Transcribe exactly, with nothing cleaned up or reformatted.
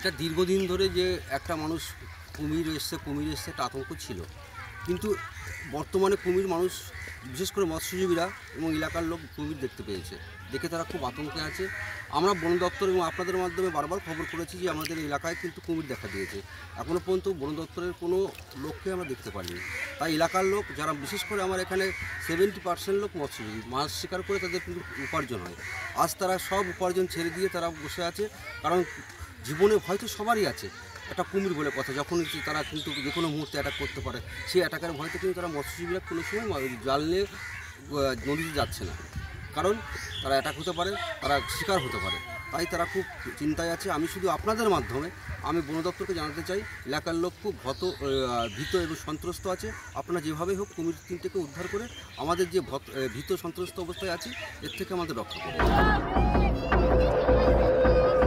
এটা দীর্ঘদিন ধরে যে একটা মানুষ কুমির এসছে কুমির এসছে একটা আতঙ্ক ছিল, কিন্তু বর্তমানে কুমির মানুষ বিশেষ করে মৎস্যজীবীরা এবং এলাকার লোক কুমির দেখতে পেয়েছে, দেখে তারা খুব আতঙ্কে আছে। আমরা বন দপ্তর এবং আপনাদের মাধ্যমে বারবার খবর করেছি যে আমাদের এলাকায় কিন্তু কুমির দেখা দিয়েছে, এখনও পর্যন্ত বন দপ্তরের কোনো লোককে আমরা দেখতে পারিনি। তাই এলাকার লোক যারা, বিশেষ করে আমার এখানে সেভেন্টি পার্সেন্ট লোক মৎস্যজীবী, মাছ শিকার করে তাদের কিন্তু উপার্জন হয়। আজ তারা সব উপার্জন ছেড়ে দিয়ে তারা বসে আছে, কারণ জীবনে হয়তো সবারই আছে একটা কুমির বলে কথা, যখন তারা কিন্তু যে কোনো মুহূর্তে অ্যাটাক করতে পারে, সেই অ্যাটাকের ভয়তে কিন্তু তারা মৎস্যজীবীরা কোনো সময় জাল নিয়ে নদীতে যাচ্ছে না, কারণ তারা অ্যাটাক হতে পারে, তারা শিকার হতে পারে, তাই তারা খুব চিন্তায় আছে। আমি শুধু আপনাদের মাধ্যমে আমি বন দপ্তরকে জানাতে চাই, এলাকার লোক খুব ভত ভীত এবং সন্ত্রস্ত আছে। আপনারা যেভাবেই হোক কুমির তিনটেকে উদ্ধার করে আমাদের যে ভীত সন্ত্রস্ত অবস্থায় আছি এর থেকে আমাদের রক্ষা করুন।